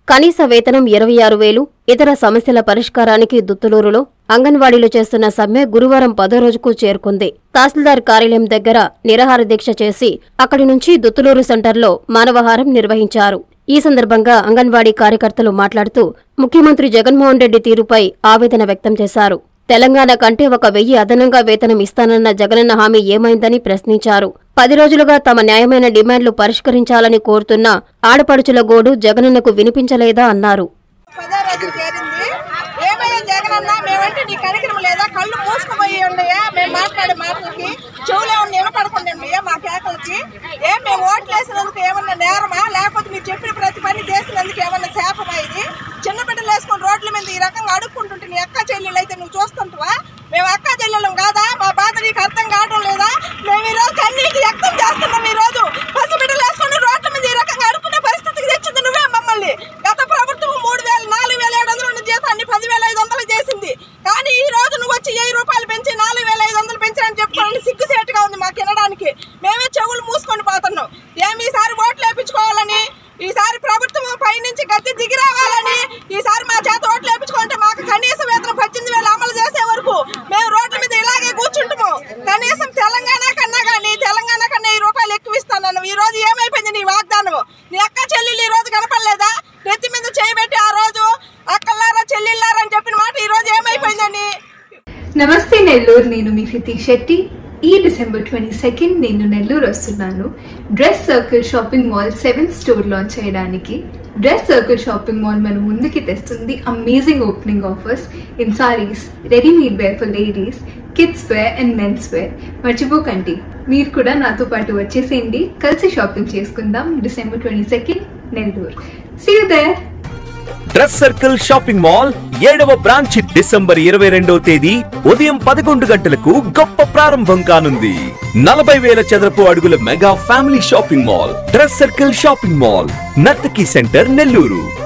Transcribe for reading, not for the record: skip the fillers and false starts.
కనీస వేతనం 26,000, ఇతర సమస్యల పరిష్కారానికి దుత్తులూరులో అంగన్వాడీలు చేస్తున్న సమ్మె గురువారం 10వ రోజుకు చేరుకుంది. తహసీల్దార్ కార్యాలయం దగ్గర నిరాహార దీక్ష చేసి అక్కడి నుంచి దుత్తులూరు సెంటర్లో మానవహారం నిర్వహించారు. ఈ సందర్భంగా అంగన్వాడీ కార్యకర్తలు మాట్లాడుతూ ముఖ్యమంత్రి జగన్మోహన్ రెడ్డి తీరుపై ఆవేదన వ్యక్తం చేశారు. తెలంగాణ కంటే 1,000 అదనంగా వేతనం ఇస్తానన్న జగనన్న హామీ ఏమైందని ప్రశ్నించారు. 10 రోజులుగా తమ న్యాయమైన డిమాండ్లు పరిష్కరించాలని కోరుతున్న ఆడపడుచుల గోడు జగనన్నకు వినిపించలేదా అన్నారు. కళ్ళు మూసుకుపోయి ఉన్నాయా? మేము మాట్లాడే మాటలకి చెవులు ఏమన్నా నిలబడకుండా మా కేకలకి మేము ఓట్లు వేసినందుకు ఏమన్నా నేరమా, లేకపోతే మీరు చెప్పిన ప్రతి పని చేసినందుకు ఏమన్నా శాపమా? ఇది చిన్న బిడ్డలు వేసుకుని రోడ్ల మీద ఈ రకంగా అడుక్కుంటుంటే నీ అక్క చెల్లెలు అయితే నువ్వు చూస్తుంటావా? మేము అక్క చెల్లెలం కాదా? మా బాధ నీకు అర్థం కావడం లేదా? మేము ఈరోజు కన్నీకి వ్యక్తం చేస్తున్నాం. ఈరోజు పసి బిడ్డలు వేసుకుని రోడ్ల మీద ఈ రకంగా అడుక్కునే పరిస్థితికి తెచ్చింది నువ్వే మమ్మల్ని. గత ప్రభుత్వం 3,000, 4,700 ఉన్న జీతాన్ని 10,500 చేసింది. కానీ ఈ రోజు నువ్వు వచ్చి 1000 రూపాయలు పెంచి 4,500 పెంచాలని చెప్పుకోవాలని సిగ్గుసేటుగా ఉంది మాకు వినడానికి. మేమే చెవులు మూసుకొని పోతున్నాం. ఈసారి ఓట్లు వేయించుకోవాలని, ఈసారి ప్రభుత్వం పైనుంచి గద్దె దిగి రావాలని, ఈసారి మా చేత ఓట్లు వేయించుకుంటే మాకు కనీస వేతనం 18,000 అమలు చేసే వరకు మేము రోడ్ల మీద ఇలాగే కూర్చుంటాము. కనీసం తెలంగాణ కన్నా 1000 రూపాయలు ఎక్కువ ఇస్తాను. ఈ రోజు ఏమైపోయింది నీ వాగ్దానం? నీ అక్క చెల్లెళ్ళు ఈ రోజు కనపడలేదా? నెత్తి మీద చేయబెట్టి ఆ రోజు అక్కలారా చెల్లెళ్ళారా అని చెప్పిన మాట ఈ రోజు ఏమైపోయిందని. నమస్తే నెల్లూరు, నేను మీ హితీష్ శెట్టి. ఈ డిసెంబర్ 22 నేను నెల్లూరు వస్తున్నాను. Dress circle shopping mall 7th store launch చేయడానికి. డ్రెస్ సర్కిల్ షాపింగ్ మాల్ మన ముందుకి తెస్తుంది amazing opening offers in saris, readymade wear for ladies, kids wear and men's wear. మర్చిపోకండి, మీరు కూడా నాతో పాటు వచ్చేసేయండి. కలిసి షాపింగ్ చేసుకుందాం. December 22 Nellore. See you there. Dress circle shopping mall 7వ బ్రాంచ్ డిసెంబర్ 22వ తేదీ ఉదయం 11 గంటలకు గొప్ప ప్రారంభం కానుంది. 40,000 చదరపు అడుగుల mega family shopping mall dress circle shopping mall, Nartaki centre, Nellore.